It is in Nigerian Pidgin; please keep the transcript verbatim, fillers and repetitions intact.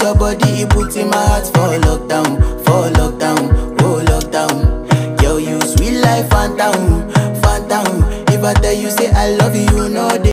your body, it puts in my heart for lockdown, for lockdown, oh lockdown. Girl, you sweet life, phantom, phantom. If I tell you say I love you, you know they